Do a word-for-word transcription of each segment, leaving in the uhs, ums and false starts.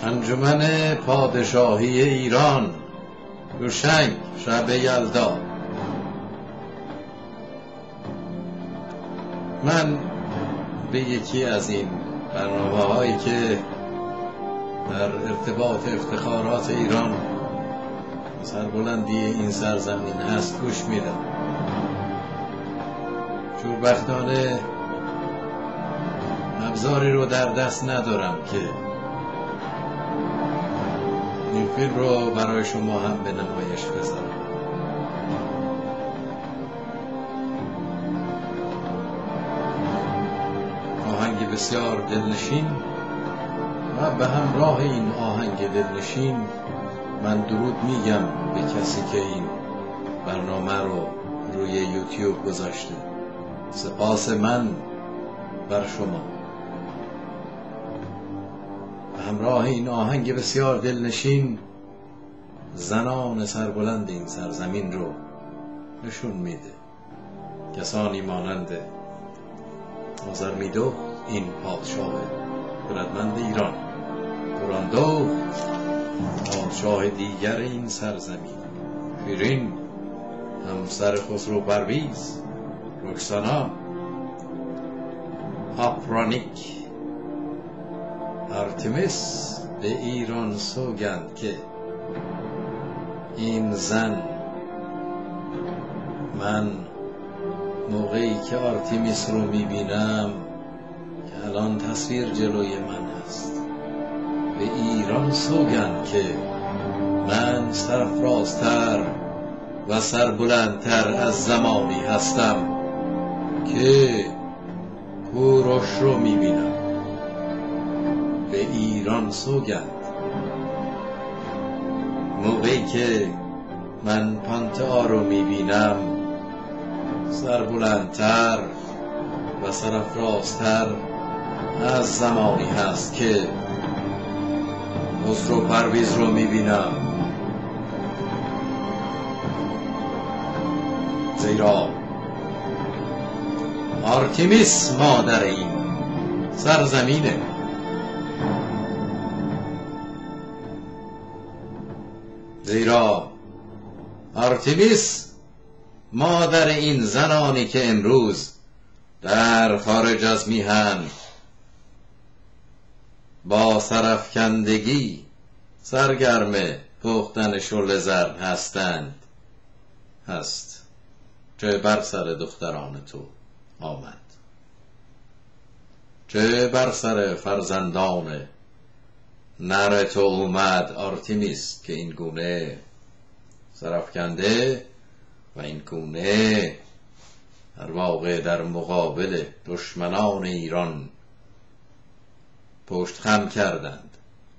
انجمن پادشاهی ایران، روشنگ شب یلدا. من به یکی از این برنامه هایی که در ارتباط افتخارات ایران سربلندی این سرزمین هست گوش میدم. شوربختانه ابزاری رو در دست ندارم که این فیلم رو برای شما هم به نمایش بذارم. آهنگ بسیار دلنشین و به همراه این آهنگ دلنشین من درود میگم به کسی که این برنامه رو روی یوتیوب گذاشته. سپاس من بر شما. به همراه این آهنگ بسیار دلنشین زنان سربلند این سرزمین رو نشون میده. کسانی مانند آذرمیدو، این پادشاه خردمند ایران، توراندو، پادشاه دیگر این سرزمین، شیرین همسر خسرو پرویز، رکسانا، آپرانیک، آرتمیس به ایران سوگند که این زن، من موقعی که آرتمیس رو میبینم که الان تصویر جلوی من هست، به ایران سوگند که من سرفرازتر و سربلندتر از زمانی هستم که کوروش رو میبینم. به ایران سوگند. موقعی که من پانتا رو میبینم سربلندتر و سرافرازتر از زمانی هست که خسرو پرویز رو میبینم. زیرا آرتمیس مادر این سرزمینه. زیرا آرتمیس مادر این زنانی که امروز در خارج از میهن با سرافکندگی سرگرم پختن شل زرد هستند هست. چه بر سر دختران تو آمد، چه بر سر فرزندان نر تو اومد آرتمیس که این گونه سرافکنده و این گونه در واقع در مقابل دشمنان ایران پشت خم کردند.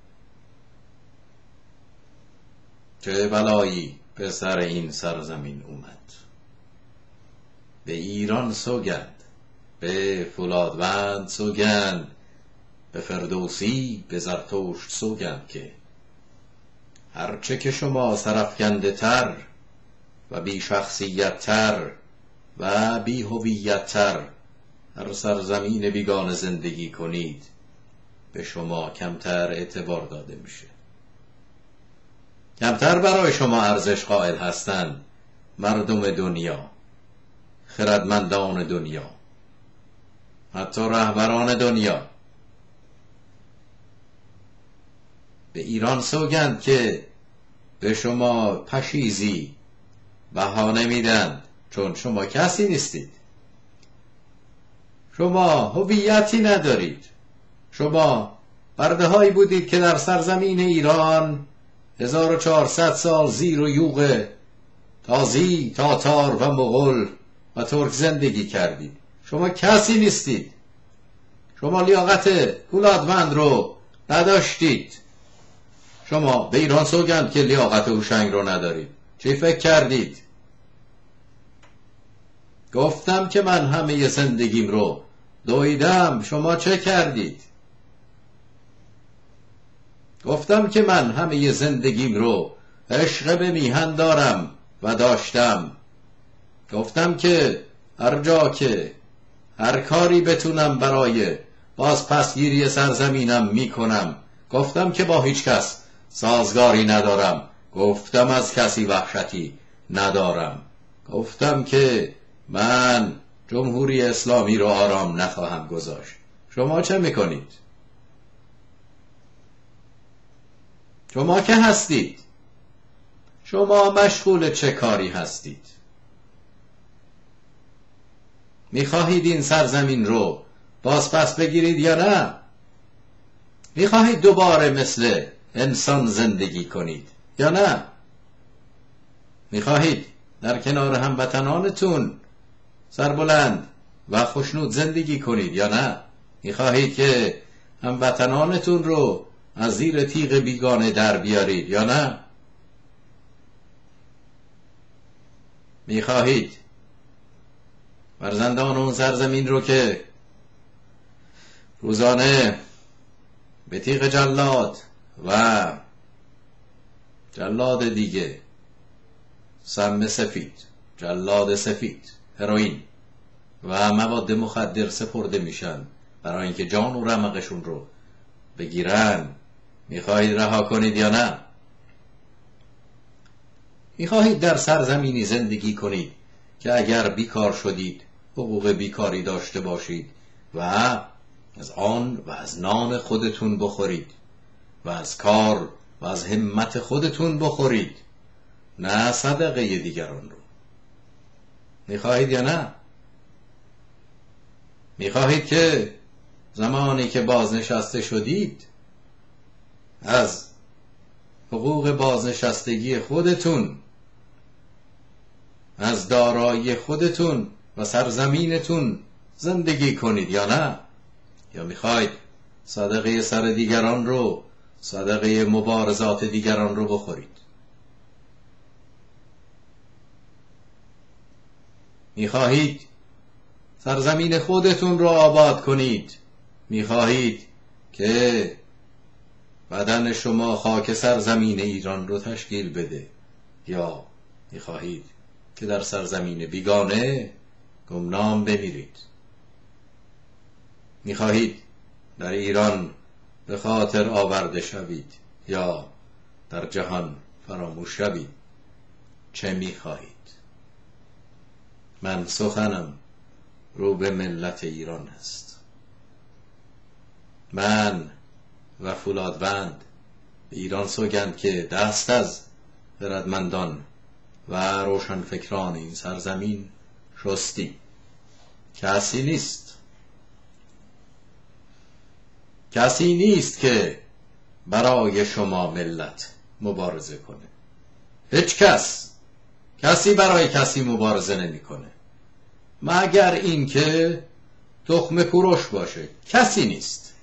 چه بلایی به سر این سرزمین اومد. به ایران سوگند، به فولادوند سوگند، به فردوسی، به زرتشت سوگند که هرچه که شما سرافکنده تر و بی شخصیت تر و بی هویت تر هر سرزمین بیگانه زندگی کنید، به شما کمتر اعتبار داده میشه. کمتر برای شما ارزش قائل هستند مردم دنیا، خردمندان دنیا، حتی رهبران دنیا. به ایران سوگند که به شما پشیزی بهانه میدن چون شما کسی نیستید. شما هویتی ندارید. شما برده هایی بودید که در سرزمین ایران هزار و چهارصد سال زیر و یوغ تازی، تاتار و مغول و ترک زندگی کردید. شما کسی نیستید. شما لیاقت فولادوند رو نداشتید. شما به ایران سوگند که لیاقت هوشنگ رو ندارید. چی فکر کردید؟ گفتم که من همه زندگیم رو دویدم، شما چه کردید؟ گفتم که من همه زندگیم رو عشق به میهن دارم و داشتم. گفتم که هر جا که هر کاری بتونم برای باز پسگیری سرزمینم میکنم. گفتم که با هیچ کس سازگاری ندارم. گفتم از کسی وحشتی ندارم. گفتم که من جمهوری اسلامی رو آرام نخواهم گذاشت. شما چه میکنید؟ شما که هستید؟ شما مشغول چه کاری هستید؟ میخواهید این سرزمین رو باز پس بگیرید یا نه؟ میخواهید دوباره مثل انسان زندگی کنید یا نه؟ میخواهید در کنار هموطنانتون سربلند و خوشنود زندگی کنید یا نه؟ میخواهید که هموطنانتون رو از زیر تیغ بیگانه در بیارید یا نه؟ میخواهید فرزندان اون سرزمین رو که روزانه به تیغ جلاد و جلاد دیگه، سم سفید، جلاد سفید، هروئین و مواد مخدر سپرده میشن برای اینکه جان و رمقشون رو بگیرن، میخواهید رها کنید یا نه؟ میخواهید در سرزمینی زندگی کنید که اگر بیکار شدید حقوق بیکاری داشته باشید و از آن و از نان خودتون بخورید و از کار و از همت خودتون بخورید، نه صدقه دیگران رو؟ میخواهید یا نه؟ میخواهید که زمانی که بازنشسته شدید از حقوق بازنشستگی خودتون، از دارایی خودتون و سرزمینتون زندگی کنید یا نه؟ یا میخواید صدقه سر دیگران رو، صدقه مبارزات دیگران رو بخورید؟ میخواهید سرزمین خودتون رو آباد کنید؟ میخواهید که بدن شما خاک سرزمین ایران رو تشکیل بده؟ یا میخواهید که در سرزمین بیگانه گمنام بمیرید؟ میخواهید در ایران به خاطر آورده شوید یا در جهان فراموش شوید؟ چه میخواهید؟ من سخنم رو به ملت ایران است. من و فولادوند به ایران سوگند که دست از خردمندان و روشنفکران این سرزمین شستیم. کسی نیست کسی نیست که برای شما ملت مبارزه کنه. هیچ کس کسی برای کسی مبارزه نمیکنه مگر اینکه تخم کوروش باشه. کسی نیست،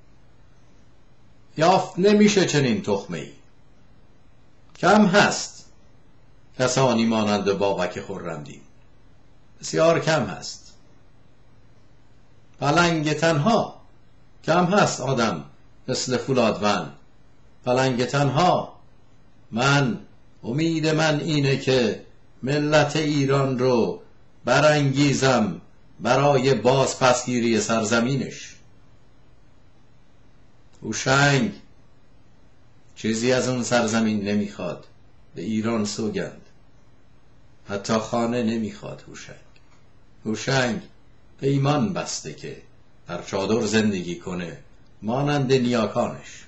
یافت نمیشه چنین تخمه ای. کم هست کسانی مانند بابک خرمدین، بسیار کم هست. پلنگ تنها کم هست آدم مثل فولادوند، پلنگ تنها. من امید من اینه که ملت ایران رو برانگیزم برای باز پسگیری سرزمینش. هوشنگ چیزی از اون سرزمین نمیخواد، به ایران سوگند. حتی خانه نمیخواد هوشنگ. هوشنگ پیمان بسته که در چادر زندگی کنه مانند نیاکانش.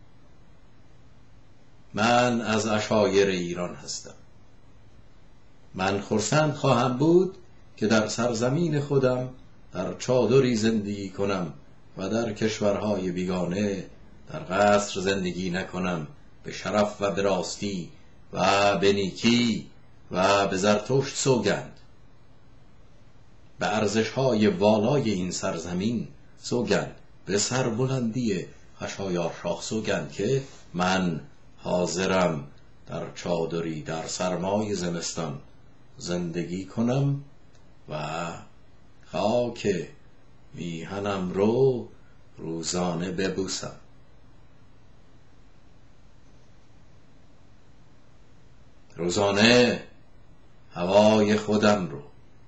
من از عشایر ایران هستم. من خرسند خواهم بود که در سرزمین خودم در چادری زندگی کنم و در کشورهای بیگانه در قصر زندگی نکنم. به شرف و به راستی و به نیکی و به زرتشت سوگند، به ارزش‌های والای این سرزمین سوگند، به سربلندی خشایار شاه سوگند که من حاضرم در چادری در سرمای زمستان زندگی کنم و خاک میهنم رو روزانه ببوسم. روزانه هوای خودم رو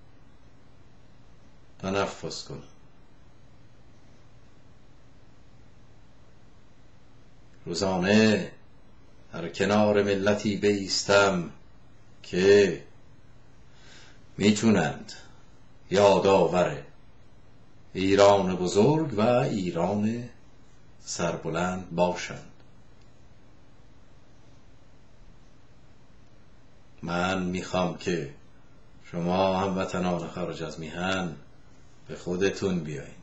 تنفس کنم. روزانه در کنار ملتی بایستم که میتونند یادآور ایران بزرگ و ایران سربلند باشند. من میخوام که شما هموطنان خارج از میهن به خودتون بیایید.